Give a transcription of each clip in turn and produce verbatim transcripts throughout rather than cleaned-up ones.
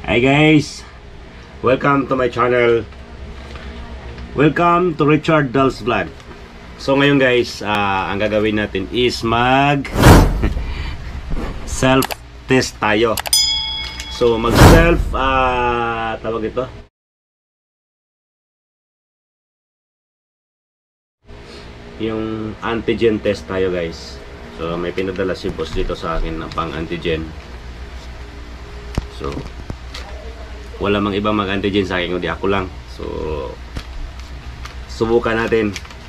Hi guys, welcome to my channel. Welcome to Richard Dals Vlog. So ngayon guys, uh, ang gagawin natin is mag self test tayo. So mag self uh, tawag ito yung antigen test tayo guys. So may pinadala si boss dito sa akin ng pang antigen. So wala mang ibang mag antigen sa akin kundi ako lang. So subukan natin.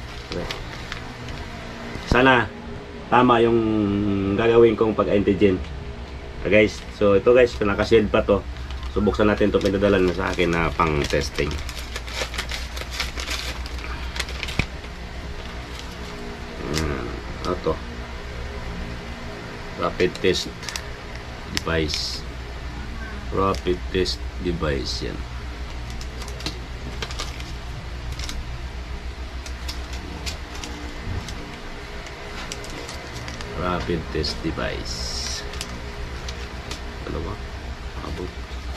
Sana tama yung gagawin kong pag antigen. So guys, so ito guys, naka-shield pa to. So buksan natin to, pinadala na sa akin na pang testing. Ano to? Rapid test device. Rapid test device yan. Rapid test device. Dalawa. Abot.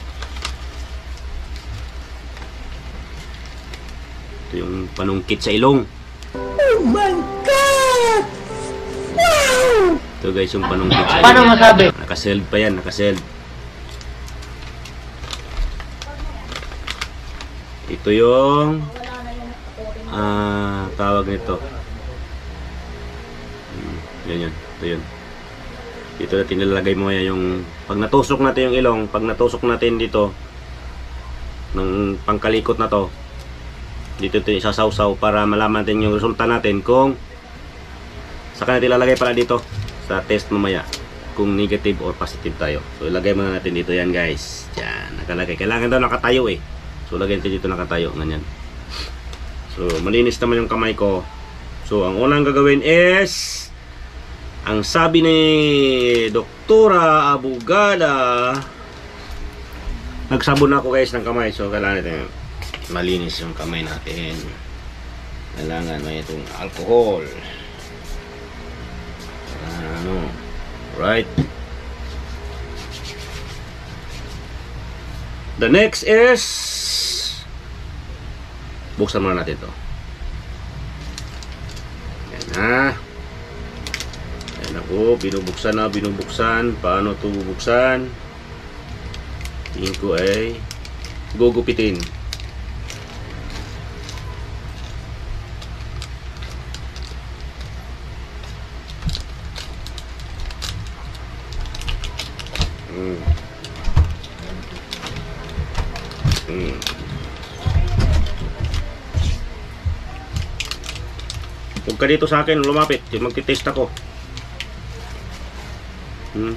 Ito yung panungkit sa ilong. Oh my God! Wow! Ito guys yung panungkit sa ilong. Paano masabi? Naka-seld pa yan, naka-seld. Ito yung ah, tawag nito. Hmm, yan yun. Ito yun. Dito natin nilalagay mo yan yung pag natusok natin yung ilong, pag natusok natin dito ng pangkalikot na to, dito ito isasawsaw para malaman natin yung resulta natin kung saka natin ilalagay pala dito sa test mamaya kung negative or positive tayo. So ilagay muna natin dito yan guys. Yan, nakalagay. Kailangan daw nakatayo eh. So lagyan natin dito nakatayo, ganyan. So malinis naman yung kamay ko. So ang unang gagawin is ang sabi ni Doktora Abugada, nagsabon ako guys ng kamay. So kailangan natin malinis yung kamay natin. Kailangan may itong alcohol. Ano, right? The next is buksan muna natin ito. Yan na. Yan ako, binubuksan na, binubuksan. Paano ito bubuksan? Tingin ko ay gugupitin. Hmm. Hmm. Huwag ka dito sa akin, lumapit. Magtitest ako. Hmm.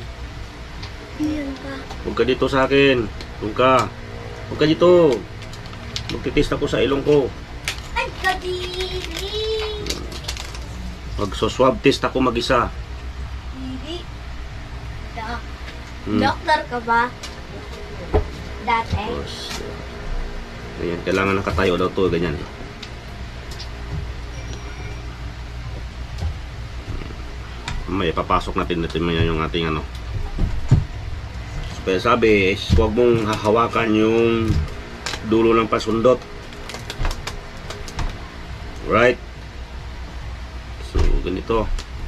Huwag ka dito sa akin. Huwag ka. Huwag ka dito. Magtitest ako sa ilong ko. Ay, kadiri! Magso-swab test ako mag-isa. Diri? Dok. Hmm. Doktor ka ba? Dati? Tapos, ayan, kailangan nakatayo daw to, ganyan. May papasok natin natin maya yung ating ano. So, kaya sabi, is, huwag mong hahawakan yung dulo ng pasundot. Right? So, ganito.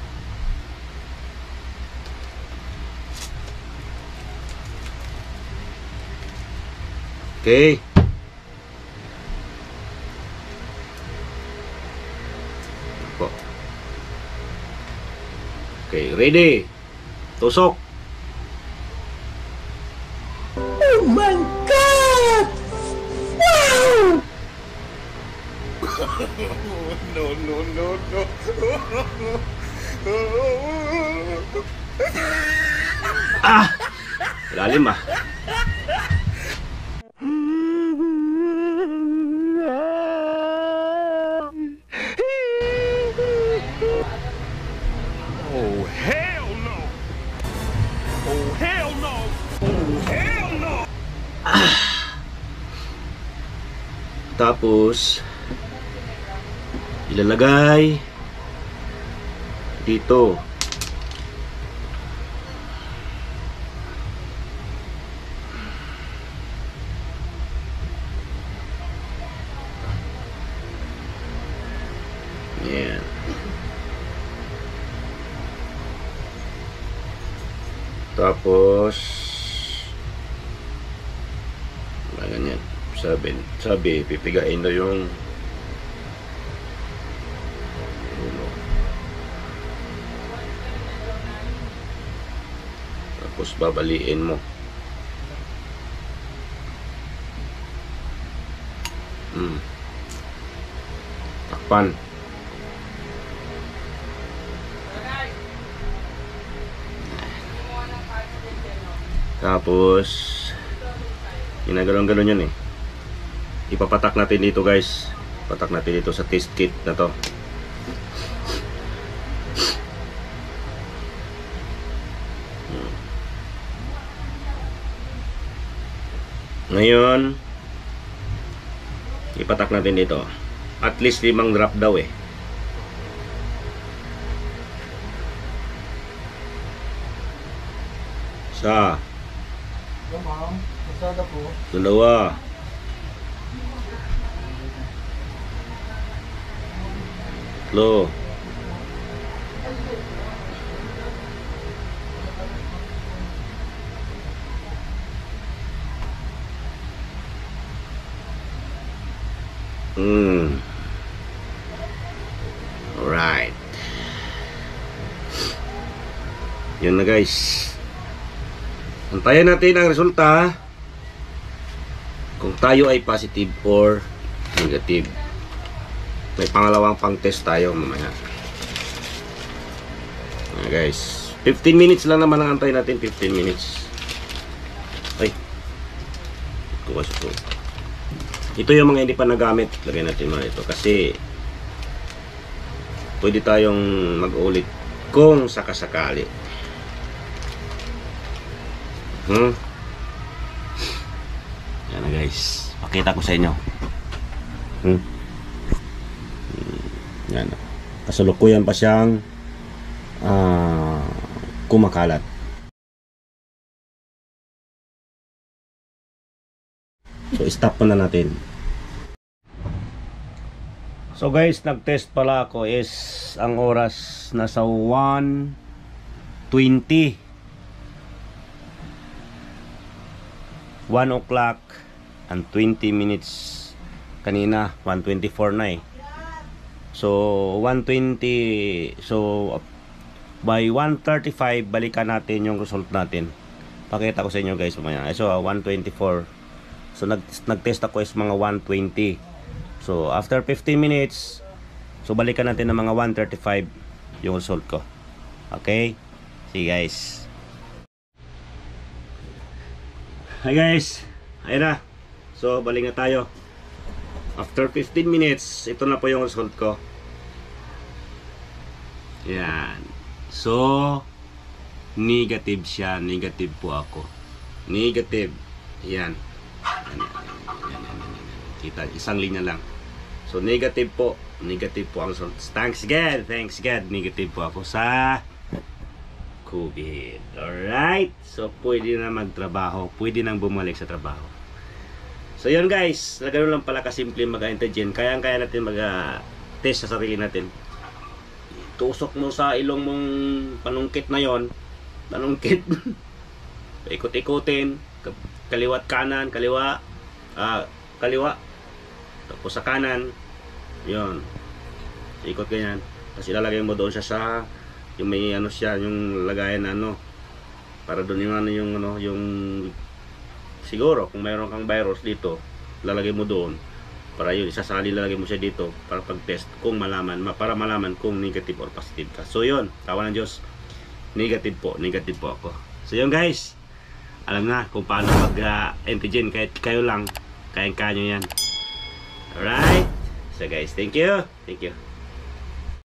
Okay. Ako. Okay, ready. Tusok. Oh my God! Wow! No, no, no, no. Ah! Lalim ah. Oh, hell no. Oh, hell no. Oh, hell no. Tapos ilalagay dito. Yan. Tapos mga ganyan. Sabi, sabi pipigain na yung ulo. Tapos babaliin mo. Hmm. Takpan. Tapos ginagano'n-ganon yun eh. Ipapatak natin dito guys. Patak natin dito sa test kit na to. Ngayon ipatak natin dito. At least limang drop daw eh. Sa Ma'am, masada po. dalawa. Tatlo. Hmm. Alright. Yun na guys. Antayin natin ang resulta kung tayo ay positive or negative. May pangalawang pang test tayo mamaya. Ayan guys, fifteen minutes lang naman ang antayin natin. Fifteen minutes. Ay, kuwas ko. Ito yung mga hindi pa nagamit. Lagyan natin mga ito kasi pwede tayong mag-ulit kung sakasakali. Hmm. Yan na guys. Pakita ko sa inyo. Hmm. Yan. Kasalukuyan pa siyang uh, kumakalat. So stop na natin. So guys, nag-test pala ako is ang oras nasa one twenty. one o'clock and twenty minutes. Kanina one twenty-four na eh. So one twenty, so by one thirty-five balikan natin yung result natin. Pakita ko sa inyo guys mamaya. So one twenty-four. So nag nag-test ako is mga one twenty. So after fifteen minutes, so balikan natin ng mga one thirty-five yung result ko. Okay? See guys. Hi guys. Ayun na. So balik na tayo. After fifteen minutes, ito na po yung result ko. Yan. So negative siya, negative po ako. Negative. Yan. Yan, yan, yan, yan, yan, yan. Kita, isang linya lang. So negative po, negative po ang result. Thanks God, thanks God, negative po ako sa COVID. Alright, so pwede na magtrabaho, pwede nang bumalik sa trabaho. So yun guys, ganoon lang pala kasimple mag-antigen. Kaya-kaya natin mag-test sa sarili natin. Tusok mo sa ilong mong panungkit na yon, panungkit. Ikot-ikutin, kaliwat kanan, kaliwa, ah, kaliwa, tapos sa kanan, yon, ikot ganyan. Tapos ilalagay mo doon siya sa, yung may ano siya, yung lagayan na ano, para doon yung ano, yung ano, yung, siguro, kung mayroon kang virus dito, lalagay mo doon, para yun, isasali, lalagay mo siya dito, para pag-test, kung malaman, para malaman kung negative or positive ka. So yun, tawa ng Diyos, negative po, negative po ako. So yun guys, alam na kung paano mag-antigen, uh, kahit kayo lang, kayang-kaya nyo yan. Alright, so guys, thank you, thank you.